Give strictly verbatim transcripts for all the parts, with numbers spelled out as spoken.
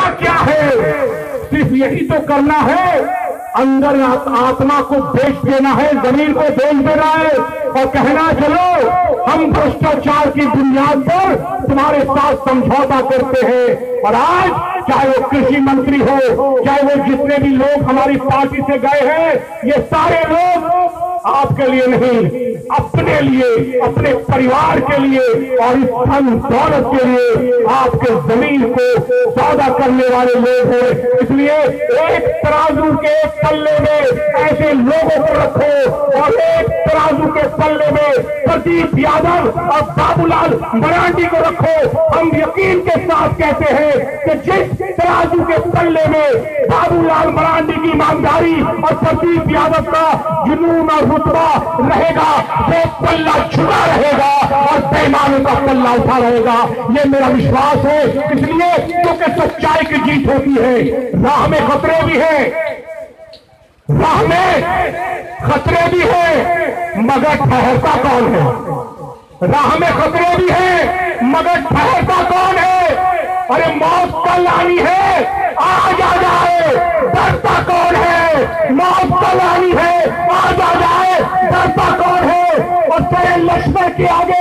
करना क्या है? सिर्फ यही तो करना है, अंदर आत्मा को बेच देना है, जमीन को बेच देना है और कहना चलो हम भ्रष्टाचार की बुनियाद पर तुम्हारे साथ समझौता करते हैं। और आज चाहे वो कृषि मंत्री हो, चाहे वो जितने भी लोग हमारी पार्टी से गए हैं, ये सारे लोग आपके लिए नहीं, अपने लिए, अपने परिवार के लिए और इस धन दौलत के लिए आपके जमीन को सौदा करने वाले लोग हैं। इसलिए एक तराजू के पल्ले में ऐसे लोगों को रखो और एक तराजू के पल्ले में प्रदीप यादव और बाबूलाल मरांडी को रखो। हम यकीन के साथ कहते हैं कि जिस तराजू के पल्ले में बाबूलाल मरांडी की ईमानदारी और प्रदीप यादव का जुनून और रुतबा रहेगा, वो पल्ला छुड़ा रहेगा और बेईमानों का पल्ला उठा रहेगा। ये मेरा विश्वास है। इसलिए क्योंकि सच्चाई की जीत होती है। राह में खतरे भी हैं, राह में खतरे भी हैं, मगर ठहरता कौन है? राह में खतरे भी हैं, मगर ठहरता कौन है? अरे मौत कल आनी है, आज आ जाए, डरता कौन है? मौत कल आनी है, आज आ जाए, डरता कौन है? और तेरे लश्कर के आगे,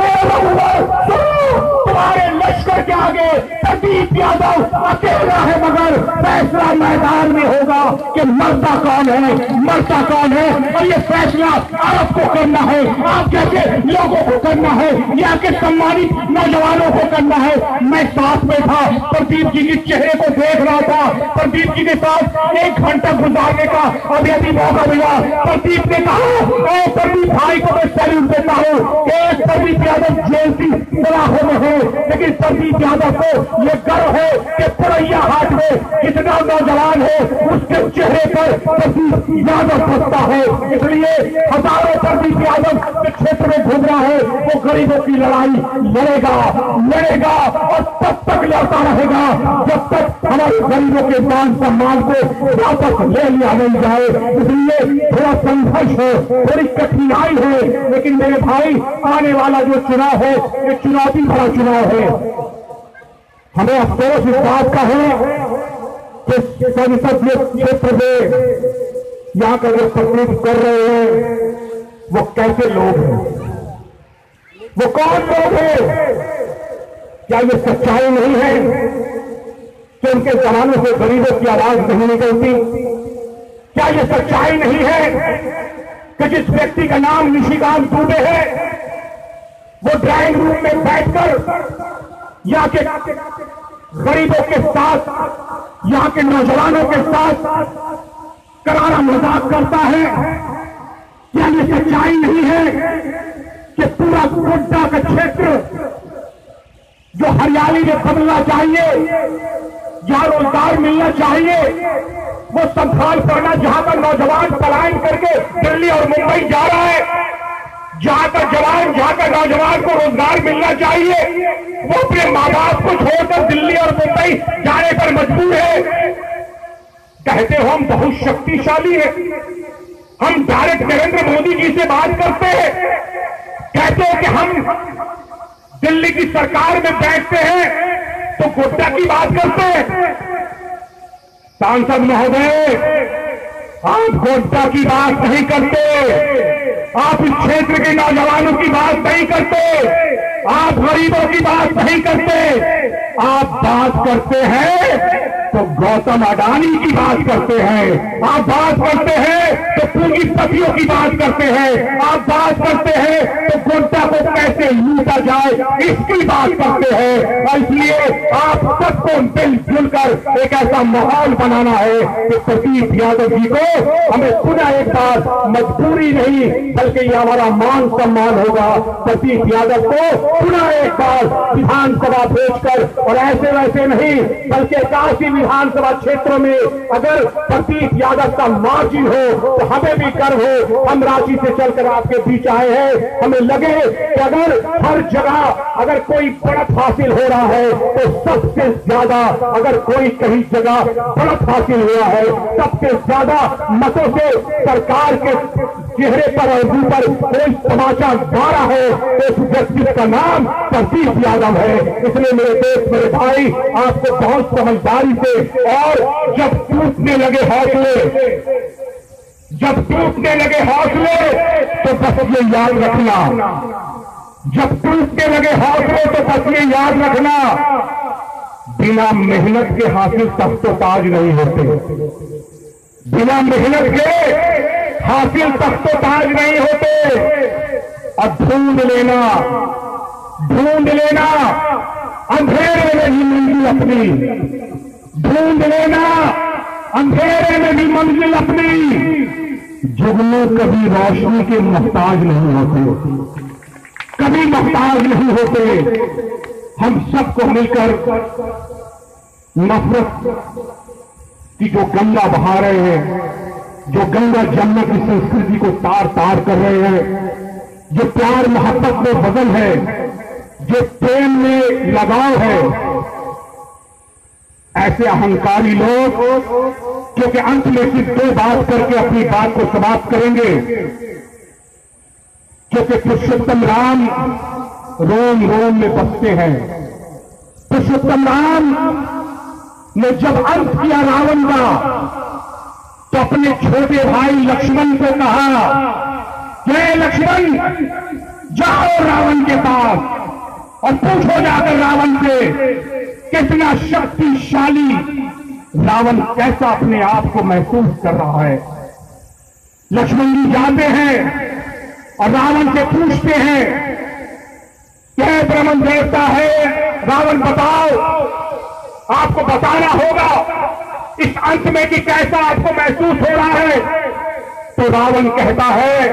तुम्हारे लश्कर के आगे प्रदीप यादव अकेला है, मगर फैसला मैदान में होगा कि मरता कौन है, मरता कौन है। और ये फैसला आपको करना है, आप जैसे लोगों को करना है, यहाँ के सम्मानित नौजवानों को करना है। मैं साथ में था, प्रदीप जी के चेहरे को देख रहा था, प्रदीप जी के साथ एक घंटा गुजारने का अभी अभी मौका मिला। प्रदीप ने कहा, ओ प्रदीप भाई को मैं सैल्यूट देता हूँ। एक प्रदीप यादव जेल की सलाखों में है, लेकिन प्रदीप यादव को ये गर्व है कि पुरैया हाट में कितना नौजवान है, उसके चेहरे पर प्रदीप यादव बसता है। इसलिए हजारों प्रदीप यादव के क्षेत्र में घूम रहा है, वो गरीबों की लड़ाई लड़ेगा लड़ेगा और तब तक लड़ता रहेगा जब तक हमारे गरीबों के मान सम्मान को वापस ले लिया नहीं जाए। इसलिए थोड़ा संघर्ष है, थोड़ी कठिनाई है, लेकिन मेरे भाई आने वाला जो चुनाव है ये चुनौती भरा चुनाव है। हमें अफसोस इस बात का है कि संसदीय क्षेत्र में यहाँ का जो तकलीफ कर रहे हैं वो कैसे लोग हैं, वो कौन लोग हैं? क्या ये सच्चाई नहीं है कि उनके जमानों से गरीबों की आवाज नहीं निकलती? क्या ये सच्चाई नहीं है कि जिस व्यक्ति का नाम निशिकांत दुबे है वो ड्राइंग रूम में बैठकर यहाँ के गरीबों के साथ, यहाँ के नौजवानों के साथ करारा मजाक करता है? क्या ये सच्चाई नहीं है कि पूरा गोड्डा का क्षेत्र जो हरियाली में बदलना चाहिए, जहां रोजगार मिलना चाहिए, वो संभाल करना, जहां का नौजवान पलायन करके दिल्ली और मुंबई जा रहा है, जहां का जवान, जहां का नौजवान को रोजगार मिलना चाहिए, वो अपने माँ बाप को छोड़कर दिल्ली और मुंबई जाने पर मजबूर है। कहते हो हम बहुत शक्तिशाली है, हम डायरेक्ट नरेंद्र मोदी जी से बात करते हैं, कहते हैं कि हम दिल्ली की सरकार में बैठते हैं तो गोड्डा की बात करते हैं। सांसद महोदय, आप गोड्डा की बात नहीं करते, आप इस क्षेत्र के नौजवानों की बात नहीं करते, आप गरीबों की बात नहीं करते, आप बात करते हैं तो गौतम अडानी की बात करते हैं, आप बात करते हैं तो पूंजीपतियों की बात करते हैं, आप बात करते हैं तो गोड्डा को कैसे लूटा जाए इसकी बात करते हैं। और इसलिए आप सबको मिलजुल कर एक ऐसा माहौल बनाना है कि प्रदीप यादव जी को हमें पुनः एक बार मजबूरी नहीं बल्कि ये हमारा मान सम्मान होगा, प्रदीप यादव को पुनः एक बार विधानसभा भेजकर, और ऐसे वैसे नहीं बल्कि काशी विधानसभा क्षेत्रों में अगर प्रदीप यादव का मार्जिन हो तो हमें भी गर्व हो। हम रांची से चलकर आपके बीच आए हैं, हमें लगे कि अगर हर जगह अगर कोई बढ़त हासिल हो रहा है तो सबसे ज्यादा, अगर कोई कहीं जगह बढ़त हासिल हुआ है सबसे ज्यादा मतों से सरकार के चेहरे पर और मुंह पर कोई तमाचा मारा हो तो उस व्यक्ति का नाम प्रदीप यादव है। इसलिए मेरे दोस्त, मेरे भाई, आपको बहुत समझदारी से, और जब टूटने लगे हौसले, जब टूटने लगे हौसले तो बस ये याद रखना, जब टूटने लगे हौसले तो बस ये याद रखना, बिना मेहनत के हासिल तख्तो ताज नहीं होते, बिना मेहनत के हासिल तख्तो ताज नहीं होते। अब ढूंढ लेना, ढूंढ लेना अंधेरे में भी मंजिल अपनी, ढूंढ लेना अंधेरे में भी मंजिल अपनी। जुगनू कभी रोशनी के मोहताज नहीं होते, कभी मोहताज नहीं होते। हम सबको मिलकर नफरत की जो गंगा बहा रहे हैं, जो गंगा जमुना की संस्कृति को तार तार कर रहे हैं, जो प्यार मोहब्बत में बदल है, जो प्रेम में लगाव है, ऐसे अहंकारी लोग क्योंकि अंत में सिर्फ दो बात करके अपनी बात को समाप्त करेंगे, क्योंकि पुरुषोत्तम राम रोम रोम में बसते हैं। पुरुषोत्तम राम ने जब अंत किया रावण का, तो अपने छोटे भाई लक्ष्मण को कहा, हे लक्ष्मण, जाओ रावण के पास और पूछो जाकर रावण से कितना शक्तिशाली रावण कैसा अपने आप को महसूस कर रहा है। लक्ष्मण जी जाते हैं और रावण से पूछते हैं, क्या ब्रह्म देवता है रावण, बताओ, आपको बताना होगा इस अंत में कि कैसा आपको महसूस हो रहा है। तो रावण कहता है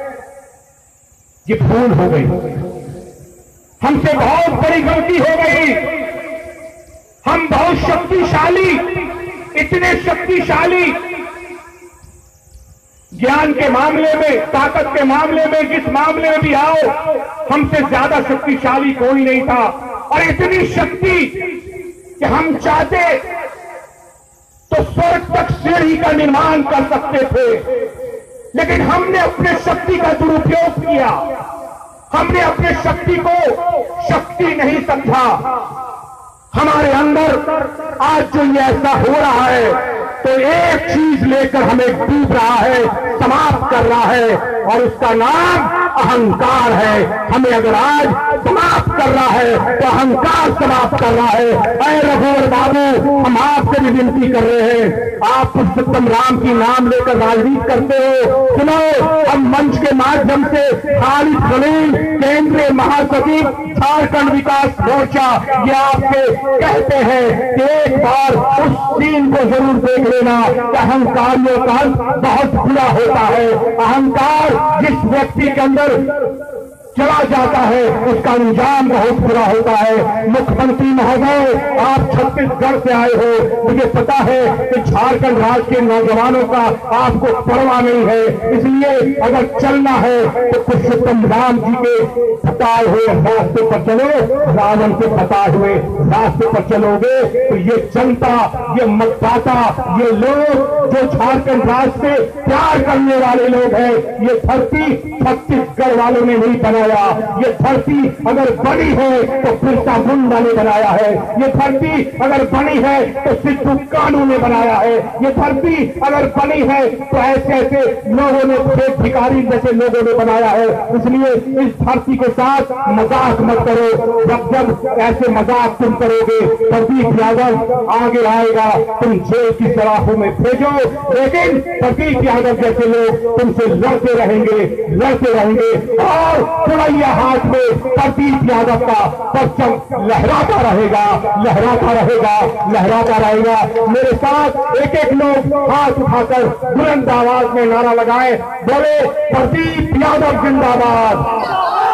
कि भूल हो गई, हमसे बहुत बड़ी गलती हो गई, हम बहुत शक्तिशाली, इतने शक्तिशाली ज्ञान के मामले में, ताकत के मामले में, जिस मामले में भी आओ, हमसे ज्यादा शक्तिशाली कोई नहीं था। और इतनी शक्ति कि हम चाहते तो स्वर्ग तक सीढ़ी का निर्माण कर सकते थे, लेकिन हमने अपने शक्ति का दुरुपयोग किया, हमने अपने शक्ति को शक्ति नहीं समझा। हमारे अंदर आज जो ये ऐसा हो रहा है, तो एक चीज लेकर हमें डूब रहा है, समाप्त कर रहा है, और उसका नाम अहंकार है। हमें अगर आज समाप्त कर रहा है तो अहंकार समाप्त कर रहा है। ऐ रघुवर बाबू, हम आपसे भी विनती कर रहे हैं, आप पुरुषोत्तम राम की नाम लेकर राजनीति करते हो, सुनो, हम मंच के माध्यम से खालिद खलील, केंद्रीय महासचिव झारखंड विकास मोर्चा, ये आपसे कहते हैं कि एक बार उस सीन को जरूर देख लेना कि अहंकारियों का अंत बहुत बुरा होता है। अहंकार जिस व्यक्ति के अंदर चला जाता है उसका अंजाम बहुत बुरा होता है। मुख्यमंत्री महोदय, आप छत्तीसगढ़ से आए हो, मुझे पता है कि झारखंड राज्य के नौजवानों का आपको परवाह नहीं है, इसलिए अगर चलना है तो पुरुषोत्तम राम जी के बताए हुए रास्ते पर चलो, रावण के बताए हुए रास्ते पर चलोगे तो ये जनता, ये मतदाता, ये लोग जो झारखंड राज्य से प्यार करने वाले लोग हैं, ये धरती छत्तीसगढ़ वालों ने नहीं बनाया, ये धरती अगर बनी है तो बिरसा मुंडा ने बनाया है, ये धरती अगर बनी है तो सिद्धू कानू ने बनाया है, ये धरती अगर बनी है तो ऐसे ऐसे लोगों ने, एक भिखारी जैसे लोगों ने बनाया है। इसलिए इस धरती के साथ मजाक मत करो, जब जब ऐसे मजाक तुम करोगे प्रदीप यादव आगे आएगा, तुम जेल की सलाखों में भेजो, लेकिन प्रदीप यादव जैसे लोग तुमसे लड़ते रहेंगे, लड़ते रहेंगे, और थोड़ैया हाथ में प्रदीप यादव का परचम लहराता रहेगा, लहराता रहेगा, लहराता रहेगा। मेरे साथ एक एक लोग हाथ उठाकर बुलंद आवाज में नारा लगाए, बोले प्रदीप यादव जिंदाबाद।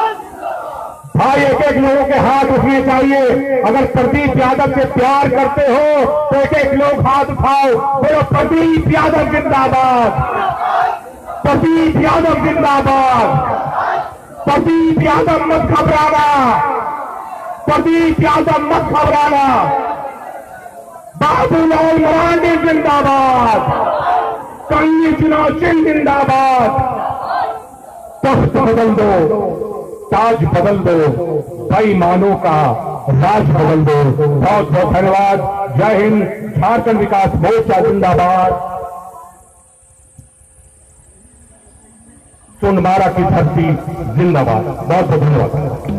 भाई, एक एक लोगों के हाथ उठने चाहिए। अगर प्रदीप यादव से प्यार करते हो तो एक एक लोग हाथ उठाओ, बोलो प्रदीप यादव जिंदाबाद, प्रदीप यादव जिंदाबाद, प्रदीप यादव मत घबराना, प्रदीप यादव मत घबराना, बाबूलाल मरांडी जिंदाबाद, कन्हैया सिंह जिंदाबाद, बदल दो, ताज बदल दो, बेईमानों का राज बदल दो। बहुत बहुत धन्यवाद। जय हिंद। झारखंड विकास मोर्चा जिंदाबाद। सोनमारा की धरती जिंदाबाद। बहुत बहुत धन्यवाद।